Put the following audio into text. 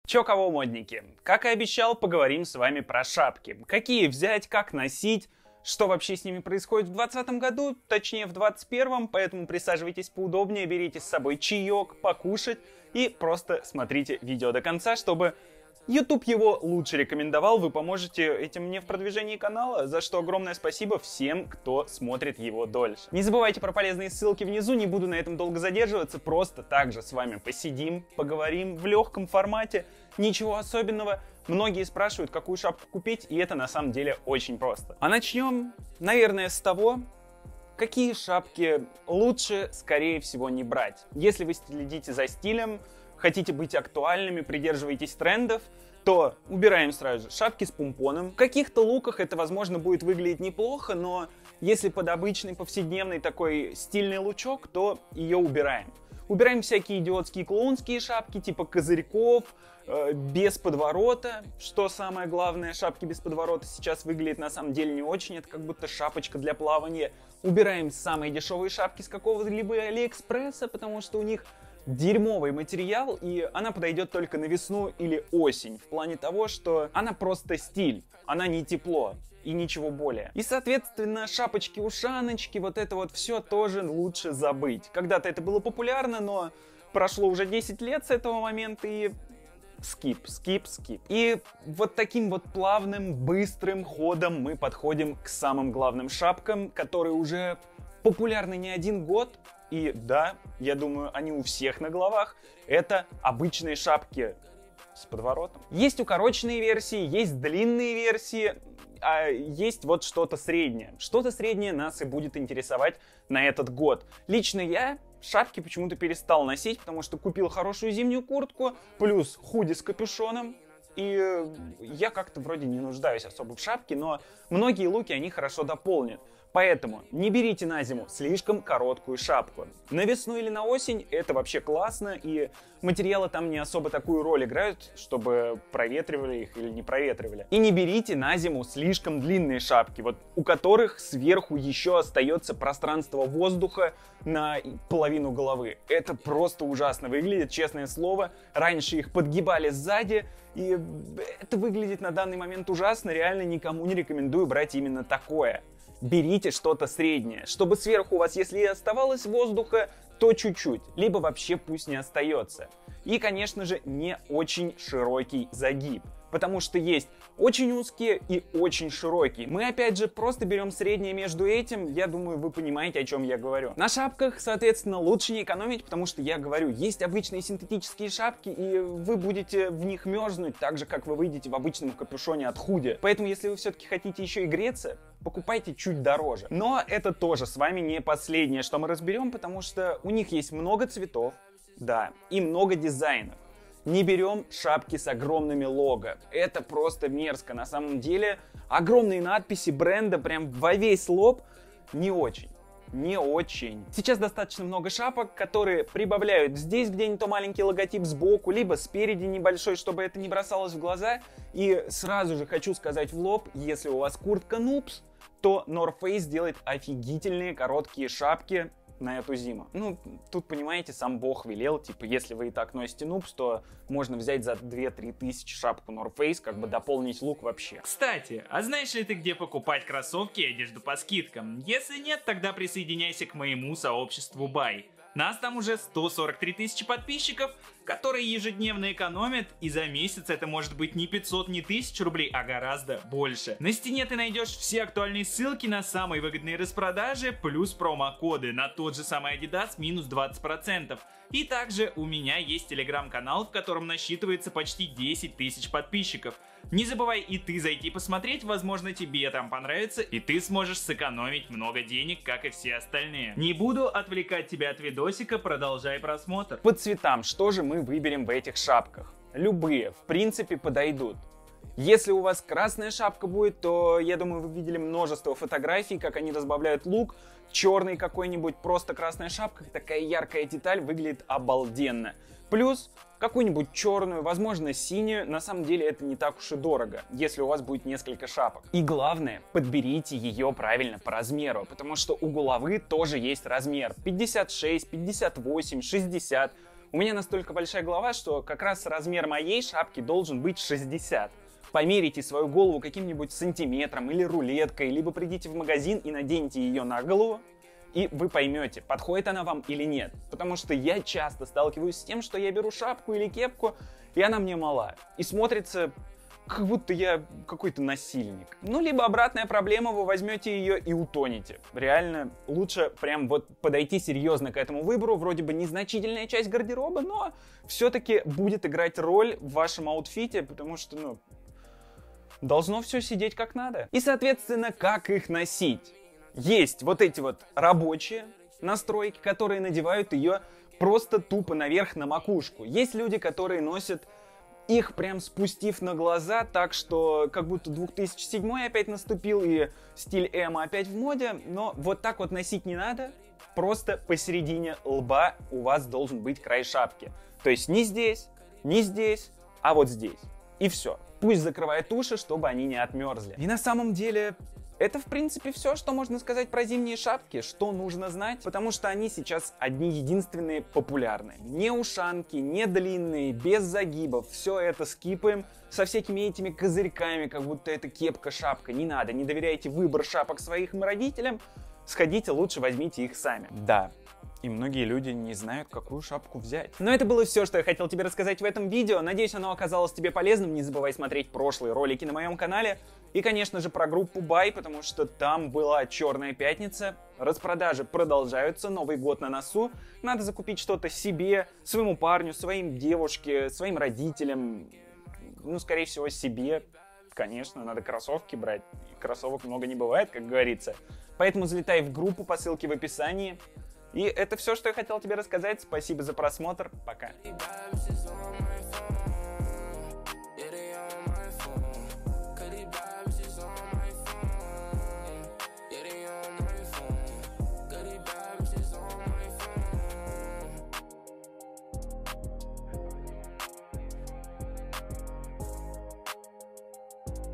Чё кого, модники? Как и обещал, поговорим с вами про шапки. Какие взять, как носить, что вообще с ними происходит в 2020 году, точнее в 2021, поэтому присаживайтесь поудобнее, берите с собой чаек, покушать и просто смотрите видео до конца, чтобы YouTube его лучше рекомендовал, вы поможете этим мне в продвижении канала, за что огромное спасибо всем, кто смотрит его дольше. Не забывайте про полезные ссылки внизу, не буду на этом долго задерживаться, просто также с вами посидим, поговорим в легком формате, ничего особенного. Многие спрашивают, какую шапку купить, и это на самом деле очень просто. А начнем, наверное, с того, какие шапки лучше, скорее всего, не брать. Если вы следите за стилем, хотите быть актуальными, придерживаетесь трендов, то убираем сразу же шапки с помпоном. В каких-то луках это, возможно, будет выглядеть неплохо, но если под обычный повседневный такой стильный лучок, то ее убираем. Убираем всякие идиотские клоунские шапки, типа козырьков, без подворота. Что самое главное, шапки без подворота сейчас выглядят на самом деле не очень, это как будто шапочка для плавания. Убираем самые дешевые шапки с какого-либо Алиэкспресса, потому что у них дерьмовый материал, и она подойдет только на весну или осень, в плане того, что она просто стиль, она не тепло и ничего более. И, соответственно, шапочки-ушаночки, вот это вот все тоже лучше забыть. Когда-то это было популярно, но прошло уже 10 лет с этого момента, и скип. И вот таким вот плавным, быстрым ходом мы подходим к самым главным шапкам, которые уже популярны не один год. И да, я думаю, они у всех на головах. Это обычные шапки с подворотом. Есть укороченные версии, есть длинные версии, а есть вот что-то среднее. Что-то среднее нас и будет интересовать на этот год. Лично я шапки почему-то перестал носить, потому что купил хорошую зимнюю куртку, плюс худи с капюшоном. И я как-то вроде не нуждаюсь особо в шапке, но многие луки они хорошо дополнят. Поэтому не берите на зиму слишком короткую шапку. На весну или на осень это вообще классно, и материалы там не особо такую роль играют, чтобы проветривали их или не проветривали. И не берите на зиму слишком длинные шапки, вот у которых сверху еще остается пространство воздуха на половину головы. Это просто ужасно выглядит, честное слово. Раньше их подгибали сзади, и это выглядит на данный момент ужасно, реально никому не рекомендую брать именно такое. Берите что-то среднее, чтобы сверху у вас, если и оставалось воздуха, то чуть-чуть, либо вообще пусть не остается. И, конечно же, не очень широкий загиб, потому что есть очень узкие и очень широкие. Мы, опять же, просто берем среднее между этим, я думаю, вы понимаете, о чем я говорю. На шапках, соответственно, лучше не экономить, потому что, я говорю, есть обычные синтетические шапки, и вы будете в них мерзнуть, так же, как вы выйдете в обычном капюшоне от худи. Поэтому, если вы все-таки хотите еще и греться, покупайте чуть дороже. Но это тоже с вами не последнее, что мы разберем, потому что у них есть много цветов, да, и много дизайнов. Не берем шапки с огромными лого. Это просто мерзко. На самом деле, огромные надписи бренда прям во весь лоб не очень. Не очень. Сейчас достаточно много шапок, которые прибавляют здесь где-нибудь маленький логотип сбоку, либо спереди небольшой, чтобы это не бросалось в глаза. И сразу же хочу сказать в лоб, если у вас куртка Noobs, то North Face делает офигительные короткие шапки на эту зиму. Ну, тут, понимаете, сам Бог велел, типа, если вы и так носите Noobs, то можно взять за 2-3 тысячи шапку North Face, как бы дополнить лук вообще. Кстати, а знаешь ли ты, где покупать кроссовки и одежду по скидкам? Если нет, тогда присоединяйся к моему сообществу Buy. Нас там уже 143 тысячи подписчиков, которые ежедневно экономят, и за месяц это может быть не 500, не 1000 рублей, а гораздо больше. На стене ты найдешь все актуальные ссылки на самые выгодные распродажи, плюс промокоды на тот же самый Adidas минус 20%. И также у меня есть телеграм-канал, в котором насчитывается почти 10 тысяч подписчиков. Не забывай и ты зайти посмотреть, возможно тебе там понравится, и ты сможешь сэкономить много денег, как и все остальные. Не буду отвлекать тебя от видосика, продолжай просмотр. По цветам, что же мы выберем в этих шапках? Любые, в принципе, подойдут. Если у вас красная шапка будет, то, я думаю, вы видели множество фотографий, как они разбавляют лук. Черный какой-нибудь, просто красная шапка, такая яркая деталь, выглядит обалденно. Плюс какую-нибудь черную, возможно синюю, на самом деле это не так уж и дорого, если у вас будет несколько шапок. И главное, подберите ее правильно по размеру, потому что у головы тоже есть размер 56, 58, 60. У меня настолько большая голова, что как раз размер моей шапки должен быть 60. Померите свою голову каким-нибудь сантиметром или рулеткой, либо придите в магазин и наденьте ее на голову, и вы поймете, подходит она вам или нет. Потому что я часто сталкиваюсь с тем, что я беру шапку или кепку, и она мне мала. И смотрится, как будто я какой-то насильник. Ну, либо обратная проблема, вы возьмете ее и утонете. Реально, лучше прям вот подойти серьезно к этому выбору. Вроде бы незначительная часть гардероба, но все-таки будет играть роль в вашем аутфите, потому что, ну, должно все сидеть как надо. И, соответственно, как их носить? Есть вот эти вот рабочие настройки, которые надевают ее просто тупо наверх на макушку. Есть люди, которые носят их прям спустив на глаза, так что как будто 2007 опять наступил и стиль эмо опять в моде, но вот так вот носить не надо. Просто посередине лба у вас должен быть край шапки. То есть не здесь, а вот здесь. И все. Пусть закрывает уши, чтобы они не отмерзли. И на самом деле, это в принципе все, что можно сказать про зимние шапки, что нужно знать, потому что они сейчас одни единственные популярные. Не ушанки, не длинные, без загибов, все это скипаем со всякими этими козырьками, как будто это кепка-шапка. Не надо, не доверяйте выбор шапок своим родителям, сходите, лучше возьмите их сами. Да. И многие люди не знают, какую шапку взять. Но это было все, что я хотел тебе рассказать в этом видео. Надеюсь, оно оказалось тебе полезным. Не забывай смотреть прошлые ролики на моем канале. И, конечно же, про группу Buy, потому что там была Черная пятница. Распродажи продолжаются, Новый год на носу. Надо закупить что-то себе, своему парню, своим девушке, своим родителям. Ну, скорее всего, себе. Конечно, надо кроссовки брать. Кроссовок много не бывает, как говорится. Поэтому залетай в группу по ссылке в описании. И это все, что я хотел тебе рассказать. Спасибо за просмотр. Пока.